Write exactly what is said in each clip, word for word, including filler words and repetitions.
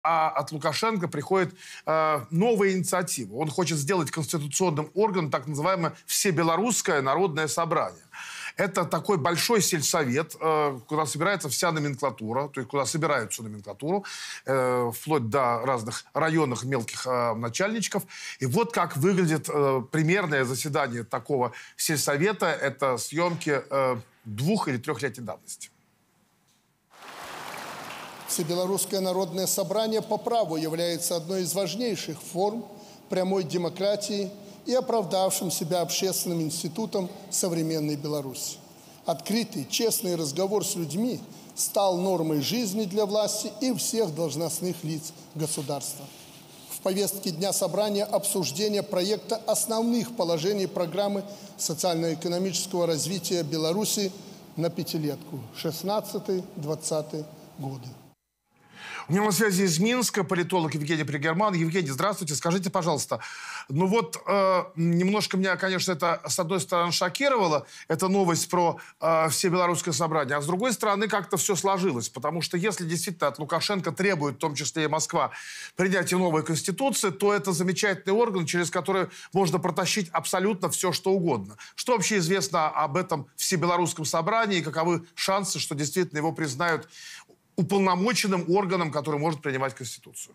А от Лукашенко приходит э, новая инициатива. Он хочет сделать конституционным органом так называемое Всебелорусское народное собрание. Это такой большой сельсовет, э, куда собирается вся номенклатура, то есть куда собирают всю номенклатуру, э, вплоть до разных районных мелких э, начальничков. И вот как выглядит э, примерное заседание такого сельсовета. Это съемки э, двух- или трехлетней давности. Всебелорусское народное собрание по праву является одной из важнейших форм прямой демократии и оправдавшим себя общественным институтом современной Беларуси. Открытый, честный разговор с людьми стал нормой жизни для власти и всех должностных лиц государства. В повестке дня собрания обсуждение проекта основных положений программы социально-экономического развития Беларуси на пятилетку шестнадцатый-двадцатый годы. У меня на связи из Минска политолог Евгений Пригерман. Евгений, здравствуйте. Скажите, пожалуйста, ну вот э, немножко меня, конечно, это с одной стороны шокировало, эта новость про э, Всебелорусское собрание, а с другой стороны как-то все сложилось. Потому что если действительно от Лукашенко требует, в том числе и Москва, принятия новой конституции, то это замечательный орган, через который можно протащить абсолютно все, что угодно. Что вообще известно об этом Всебелорусском собрании и каковы шансы, что действительно его признают уполномоченным органом, который может принимать Конституцию?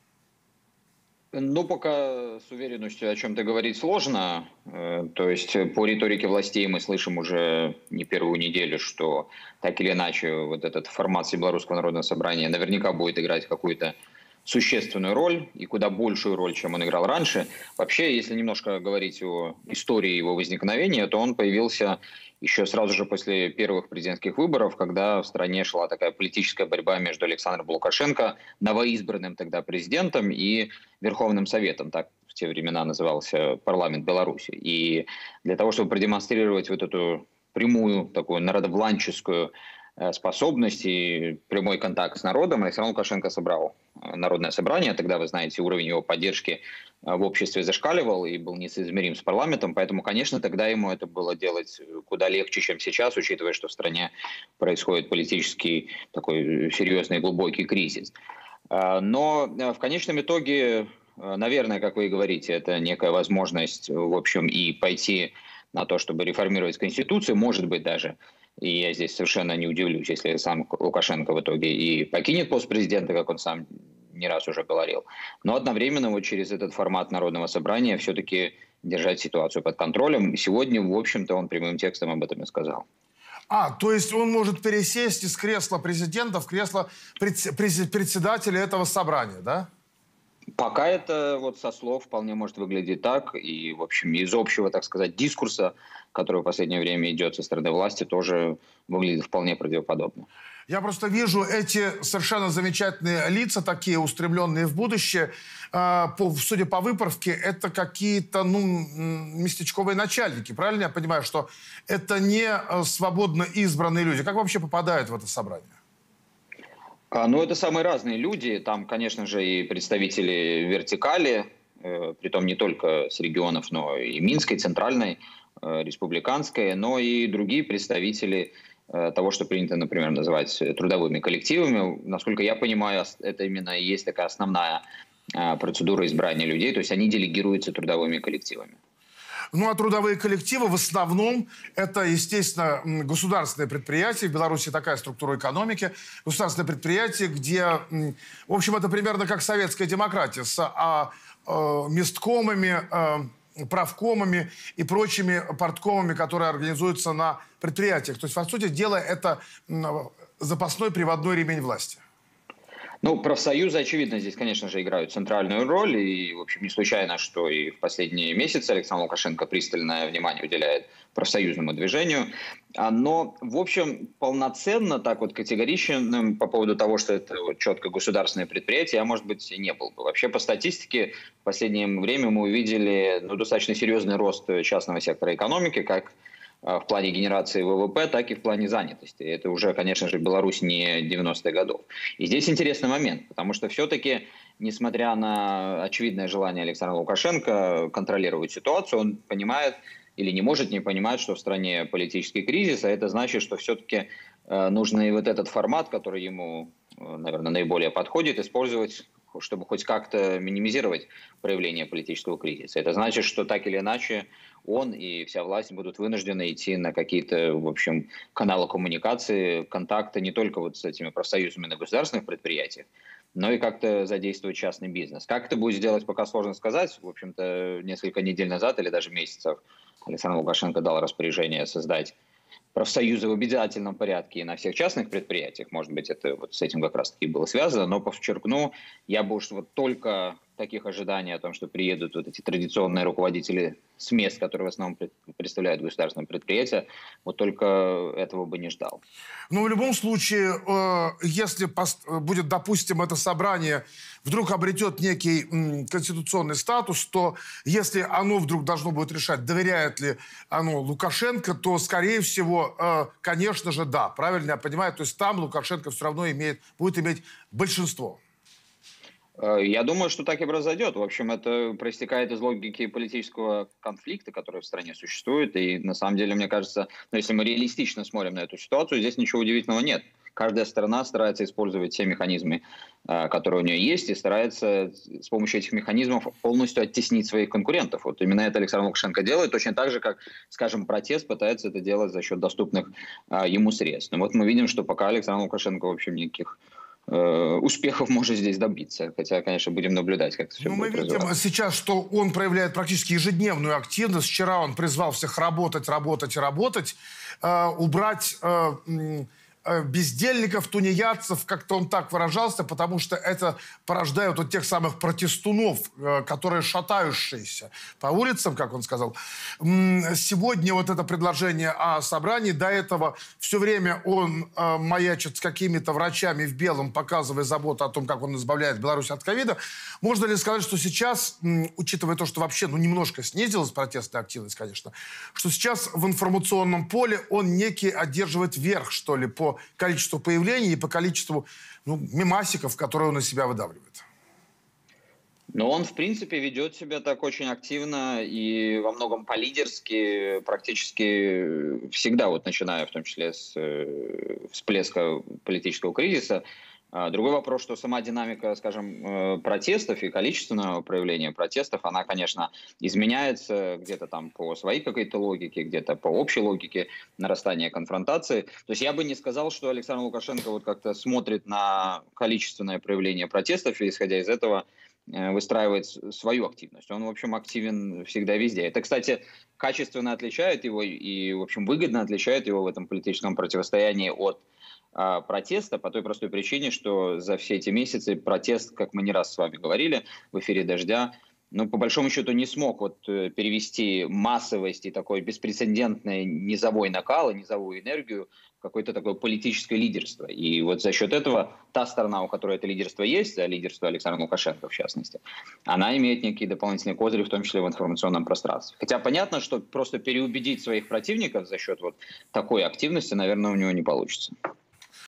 Ну, пока с уверенностью о чем-то говорить сложно. То есть по риторике властей мы слышим уже не первую неделю, что так или иначе вот этот формат Всебелорусского народного собрания наверняка будет играть какую-то существенную роль, и куда большую роль, чем он играл раньше. Вообще, если немножко говорить о истории его возникновения, то он появился еще сразу же после первых президентских выборов, когда в стране шла такая политическая борьба между Александром Лукашенко, новоизбранным тогда президентом, и Верховным Советом, так в те времена назывался парламент Беларуси. И для того, чтобы продемонстрировать вот эту прямую, такую народовланческую способность и прямой контакт с народом, Александр Лукашенко собрал народное собрание. Тогда, вы знаете, уровень его поддержки в обществе зашкаливал и был несоизмерим с парламентом. Поэтому, конечно, тогда ему это было делать куда легче, чем сейчас, учитывая, что в стране происходит политический такой серьезный и глубокий кризис. Но в конечном итоге, наверное, как вы и говорите, это некая возможность, в общем, и пойти на то, чтобы реформировать Конституцию, может быть, даже. И я здесь совершенно не удивлюсь, если сам Лукашенко в итоге и покинет пост президента, как он сам не раз уже говорил. Но одновременно вот через этот формат народного собрания все-таки держать ситуацию под контролем. Сегодня, в общем-то, он прямым текстом об этом и сказал. А, то есть он может пересесть из кресла президента в кресло председателя этого собрания, да? Пока это вот со слов вполне может выглядеть так. И, в общем, из общего, так сказать, дискурса, который в последнее время идет со стороны власти, тоже выглядит вполне правдоподобно. Я просто вижу эти совершенно замечательные лица, такие устремленные в будущее. Судя по выправке, это какие-то, ну, местечковые начальники. Правильно я понимаю, что это не свободно избранные люди? Как вообще попадают в это собрание? Ну, это самые разные люди. Там, конечно же, и представители вертикали, э, притом не только с регионов, но и Минской, Центральной, э, Республиканской, но и другие представители э, того, что принято, например, называть трудовыми коллективами. Насколько я понимаю, это именно и есть такая основная э, процедура избрания людей, то есть они делегируются трудовыми коллективами. Ну, а трудовые коллективы в основном это, естественно, государственные предприятия. В Беларуси такая структура экономики. Государственные предприятия, где, в общем, это примерно как советская демократия с а, а, месткомами, а, правкомами и прочими парткомами, которые организуются на предприятиях. То есть, по сути дела, это запасной приводной ремень власти. Ну, профсоюзы, очевидно, здесь, конечно же, играют центральную роль. И, в общем, не случайно, что и в последние месяцы Александр Лукашенко пристальное внимание уделяет профсоюзному движению. Но, в общем, полноценно, так вот категоричным по поводу того, что это вот четко государственное предприятие, я, может быть, и не был бы. Вообще, по статистике, в последнее время мы увидели ну, достаточно серьезный рост частного сектора экономики, как в плане генерации ВВП, так и в плане занятости. Это уже, конечно же, Беларусь не девяностых годов. И здесь интересный момент, потому что все-таки, несмотря на очевидное желание Александра Лукашенко контролировать ситуацию, он понимает или не может не понимать, что в стране политический кризис, а это значит, что все-таки нужно и вот этот формат, который ему наверное, наиболее подходит, использовать, чтобы хоть как-то минимизировать проявление политического кризиса. Это значит, что так или иначе он и вся власть будут вынуждены идти на какие-то, в общем, каналы коммуникации, контакты не только вот с этими профсоюзами на государственных предприятиях, но и как-то задействовать частный бизнес. Как это будет сделать, пока сложно сказать. В общем-то, несколько недель назад или даже месяцев Александр Лукашенко дал распоряжение создать профсоюзы в обязательном порядке и на всех частных предприятиях. Может быть, это вот с этим как раз-таки было связано. Но подчеркну, я бы уж вот только таких ожиданий о том, что приедут вот эти традиционные руководители с мест, которые в основном представляют государственные предприятия, вот только этого бы не ждал. Ну, в любом случае, если будет, допустим, это собрание вдруг обретет некий конституционный статус, то если оно вдруг должно будет решать, доверяет ли оно Лукашенко, то, скорее всего, конечно же, да. Правильно я понимаю? То есть там Лукашенко все равно имеет, будет иметь большинство. Я думаю, что так и произойдет. В общем, это проистекает из логики политического конфликта, который в стране существует. И на самом деле, мне кажется, ну, если мы реалистично смотрим на эту ситуацию, здесь ничего удивительного нет. Каждая страна старается использовать все механизмы, которые у нее есть, и старается с помощью этих механизмов полностью оттеснить своих конкурентов. Вот именно это Александр Лукашенко делает, точно так же, как, скажем, протест пытается это делать за счет доступных ему средств. Но вот мы видим, что пока Александр Лукашенко, в общем, никаких успехов может здесь добиться. Хотя, конечно, будем наблюдать, как это все ну, будет мы видим сейчас, что он проявляет практически ежедневную активность. Вчера он призвал всех работать, работать и работать, э, убрать э, бездельников, тунеядцев, как-то он так выражался, потому что это порождает вот тех самых протестунов, которые шатающиеся по улицам, как он сказал. Сегодня вот это предложение о собрании, до этого все время он маячит с какими-то врачами в белом, показывая заботу о том, как он избавляет Беларусь от ковида. Можно ли сказать, что сейчас, учитывая то, что вообще ну, немножко снизилась протестная активность, конечно, что сейчас в информационном поле он некий одерживает верх, что ли, по количеству появлений и по количеству ну, мемасиков, которые он из себя выдавливает? Но он, в принципе, ведет себя так очень активно и во многом по-лидерски, практически всегда, вот начиная в том числе с всплеска политического кризиса. Другой вопрос, что сама динамика, скажем, протестов и количественного проявления протестов, она, конечно, изменяется где-то там по своей какой-то логике, где-то по общей логике нарастания конфронтации. То есть я бы не сказал, что Александр Лукашенко вот как-то смотрит на количественное проявление протестов и, исходя из этого, выстраивает свою активность. Он, в общем, активен всегда везде. Это, кстати, качественно отличает его и, в общем, выгодно отличает его в этом политическом противостоянии от протеста по той простой причине, что за все эти месяцы протест, как мы не раз с вами говорили в эфире «Дождя», ну, по большому счету не смог вот перевести массовость и такой беспрецедентный низовой накал и низовую энергию в какое-то такое политическое лидерство. И вот за счет этого та сторона, у которой это лидерство есть, а лидерство Александра Лукашенко в частности, она имеет некие дополнительные козыри, в том числе в информационном пространстве. Хотя понятно, что просто переубедить своих противников за счет вот такой активности, наверное, у него не получится.